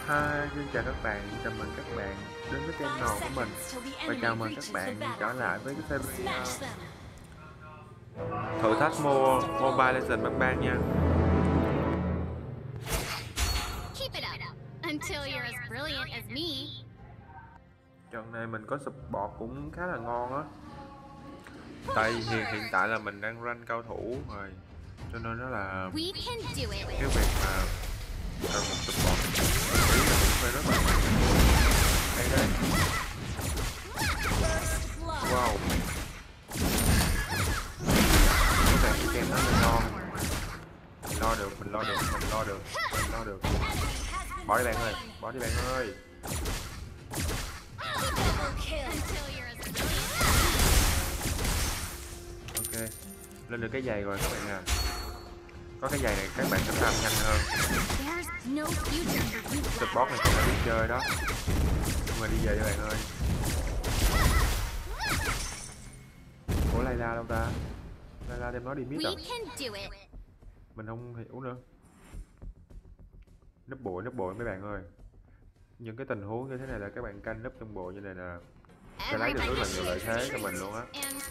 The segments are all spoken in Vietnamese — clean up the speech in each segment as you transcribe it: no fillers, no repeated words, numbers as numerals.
Hi, xin chào các bạn, chào mừng các bạn đến với channel của mình và chào mừng các bạn trở lại với cái series thử thách Mobile Legends Bang Bang nha. Trận này mình có support cũng khá là ngon á. Tại hiện tại là mình đang rank cao thủ rồi, cho nên đó là cái việc mà cần một support ý là cũng phải rất là hay đấy. Wow, các bạn cái game đó là ngon. Mình lo được. Bỏ đi bạn ơi, ok, lên được cái giày rồi các bạn à. Có cái giày này các bạn sẽ làm nhanh hơn. Support này không phải biết chơi đó, nhưng mà đi về cho bạn ơi. Ủa Layla đâu ta? Layla đem nó đi mid à? Mình không hiểu nữa. Núp bộ mấy bạn ơi. Những cái tình huống như thế này là các bạn canh núp trong bộ như này là sẽ lấy được rất là nhiều lợi thế cho mình luôn á.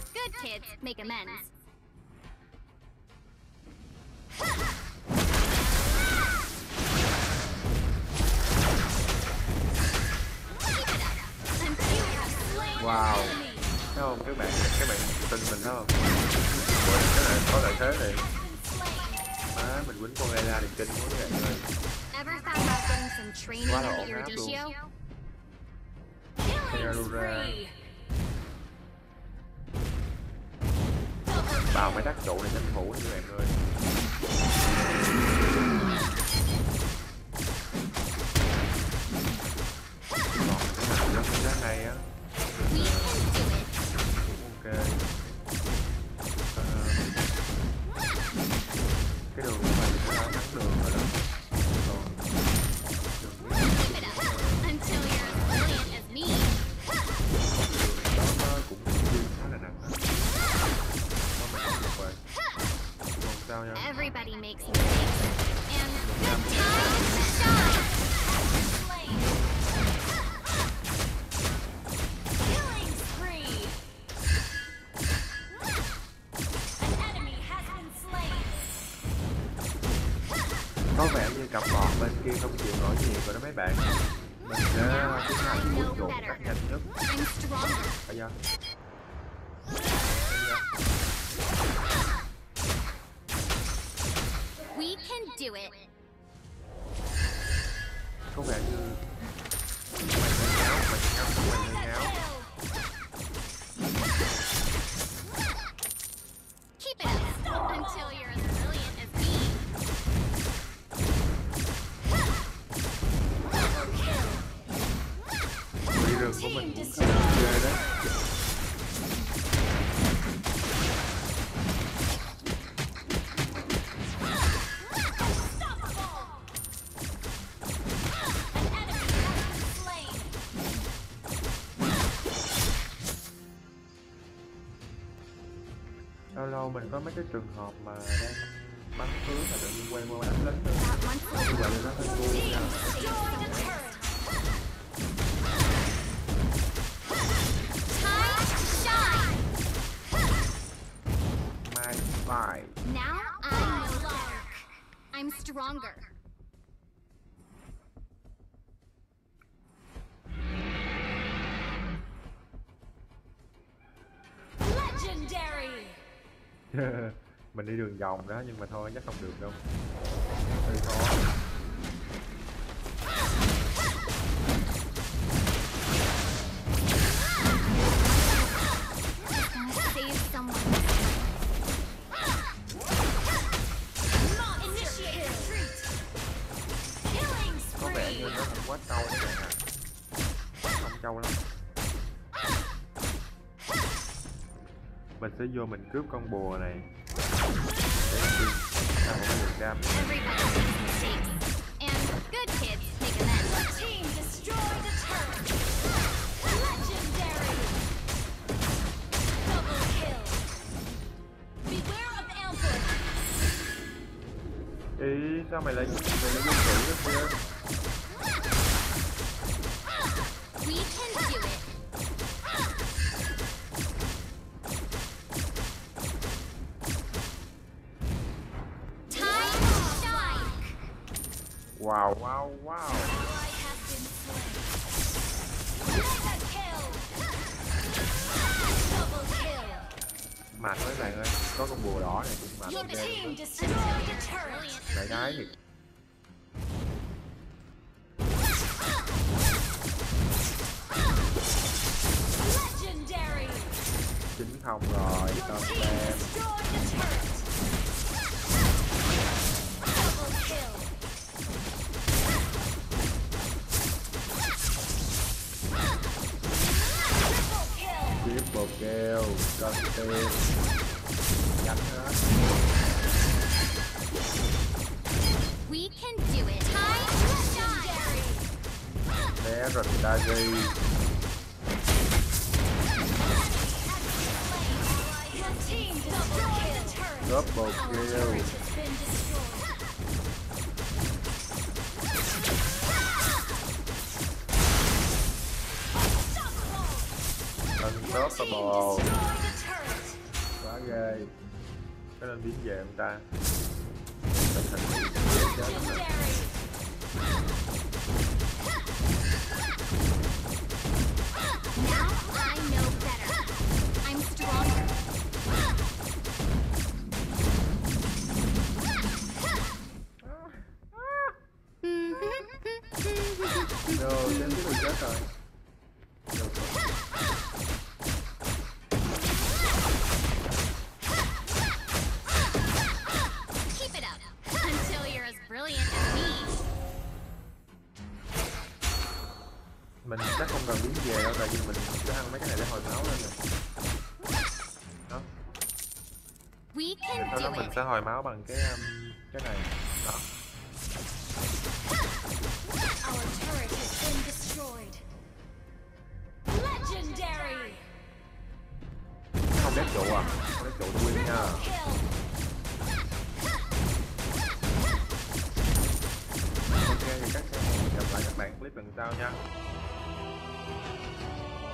Wow, thấy không các bạn tin mình thấy không? Bộ cái này có lợi thế này. Má, mình quýnh con Layla thì kinh quá các bạn ơi. Quá là ổn áp luôn. Terra bào mấy tác trụ này tranh thủ các bạn ơi. Còn cái này rất là hay á. Ok. Cái đường của mình sẽ thắng đường rồi đó. Everybody makes mistakes, and the time shines. Killing spree. An enemy has been slain. Có vẻ như cặp bọt bên kia không chịu nổi nhiều rồi đó mấy bạn. Mình sẽ tiến hành cuốn trộn cách nhanh nhất. Bây giờ We can do it. có vẻ như mày ngáo. Keep it up until you're as brilliant as me. Đi rừng của mình cũng khá là ghê đấy. Lâu lâu mình có mấy cái trường hợp mà đang bắn tướng mà tự nhiên quay qua đánh lính như vậy là nó hơi ngu nha. My fight. Now I'm no dark. I'm stronger. Legendary. Mình đi đường vòng đó nhưng mà thôi chắc không được đâu. Hơi khó. Save someone. Có vẻ như nó không quá trâu đấy bạn ạ. Không trâu lắm. Mình sẽ vô mình cướp con bùa này để ra một cái đường cam. Ý sao mày lại vô xử đó kia? We can do it. Time to shine. Wow wow wow. Ally has been slain. Mega kill. Double kill. Mạnh mấy bạn ơi, có con bùa đỏ này cũng mạnh. Your ghê team luôn. destroyed a turret. Đại gái thì Legendary. 9-0 rồi, Your tôm team tem. destroyed a turret. Double kill. Triple Triple kill. kill, tôm tem. Nhanh hết. We can do it. Time to shine. Né rồi người ta đi. Your team destroyed a turret. Double Our kill. turret has been destroyed. Unstoppable. Destroyed a turret. Quá ghê. Cái nên biến về ông ta. Tình hình chết lắm rồi. Legendary. Now I know better. I'm stronger. Rồi, chết tiếp rồi, chết rồi. Được rồi. Keep it up until you're as brilliant as me. Mình chắc không cần biến về đâu, tại vì mình sẽ ăn mấy cái này để hồi máu lên rồi. Đó, We can sau đó do mình it. sẽ hồi máu bằng cái này. Đó. Our turret has been destroyed. Legendary. Không đép trụ à, không đép trụ tôi win nha. Kill. Ok thì chắc sẽ hẹn gặp lại các bạn clip lần sau nha.